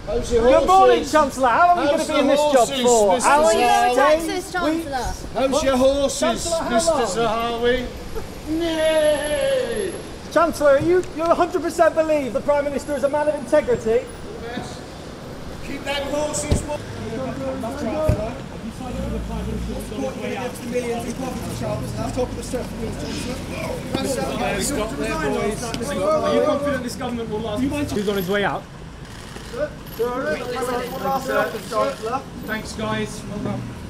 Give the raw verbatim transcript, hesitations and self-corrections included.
How's your Good horses? morning, Chancellor. How long are you going to be in this job horses, for? Mister How How are you Zahawi? going to tax this, Chancellor? How's your horses, Chancellor, how Mister long? Zahawi? Nay! Chancellor, you you one hundred percent believe the Prime Minister is a man of integrity? Yes. Keep them horses warm. Are you confident this government will last? Who's on his way out? Thanks, guys. Well done.